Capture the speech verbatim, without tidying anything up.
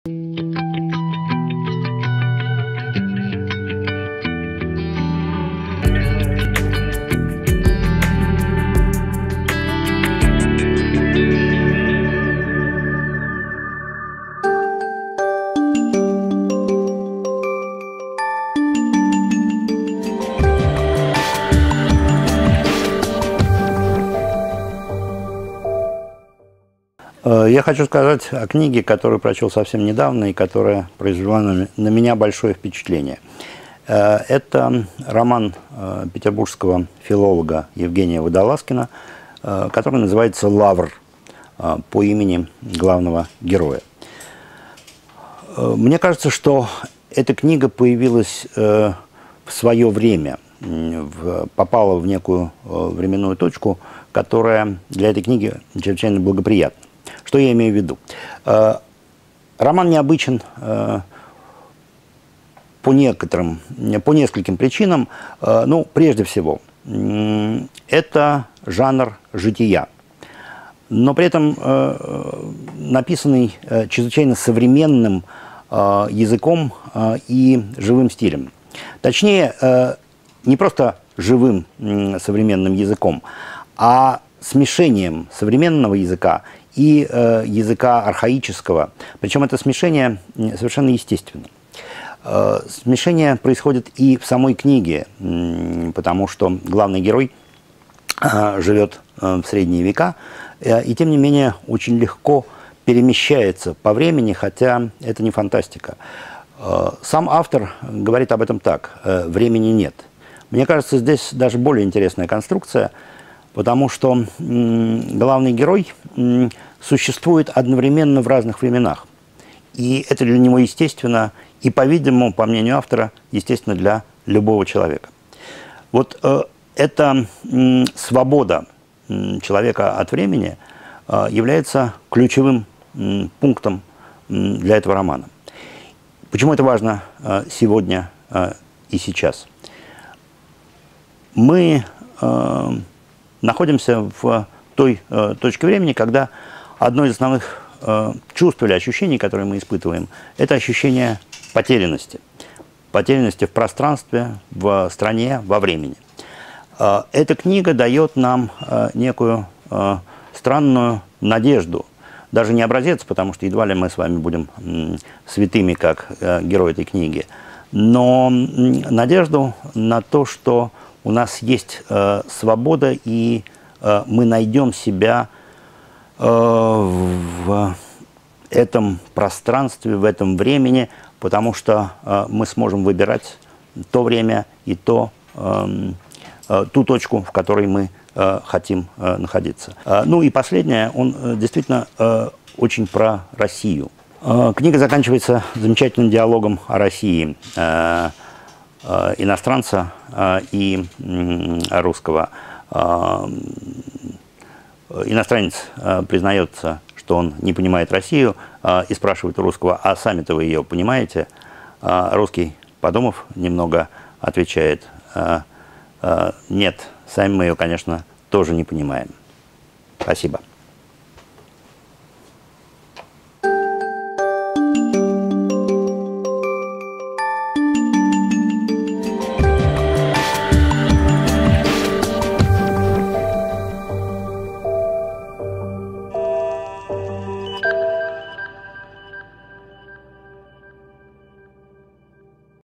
Я хочу сказать о книге, которую прочел совсем недавно и которая произвела на меня большое впечатление. Это роман петербургского филолога Евгения Водолазкина, который называется «Лавр», по имени главного героя. Мне кажется, что эта книга появилась в свое время, попала в некую временную точку, которая для этой книги чрезвычайно благоприятна. Что я имею в виду? Роман необычен по некоторым, по нескольким причинам. Ну, прежде всего, это жанр жития, но при этом написанный чрезвычайно современным языком и живым стилем. Точнее, не просто живым современным языком, а смешением современного языка и э, языка архаического. Причем это смешение совершенно естественно. Э, смешение происходит и в самой книге, э, потому что главный герой э, живет э, в средние века, э, и тем не менее очень легко перемещается по времени, хотя это не фантастика. Э, сам автор говорит об этом так: э, времени нет. Мне кажется, здесь даже более интересная конструкция, потому что м, главный герой м, существует одновременно в разных временах. И это для него естественно, и, по-видимому, по мнению автора, естественно для любого человека. Вот э, эта м, свобода м, человека от времени э, является ключевым м, пунктом м, для этого романа. Почему это важно э, сегодня э, и сейчас? Мы э, находимся в той э, точке времени, когда одно из основных э, чувств или ощущений, которые мы испытываем, это ощущение потерянности. Потерянности в пространстве, в стране, во времени. Э, эта книга дает нам э, некую э, странную надежду. Даже не образец, потому что едва ли мы с вами будем э, святыми, как э, герой этой книги, но э, надежду на то, что у нас есть э, свобода, и э, мы найдем себя э, в этом пространстве, в этом времени, потому что э, мы сможем выбирать то время и то, э, э, ту точку, в которой мы э, хотим э, находиться. Э, ну и последнее, он э, действительно э, очень про Россию. Э, книга заканчивается замечательным диалогом о России. Э, иностранца и русского. Иностранец признается, что он не понимает Россию, и спрашивает у русского: а сами-то вы ее понимаете? Русский, подумав немного, отвечает: нет, сами мы ее, конечно, тоже не понимаем. Спасибо.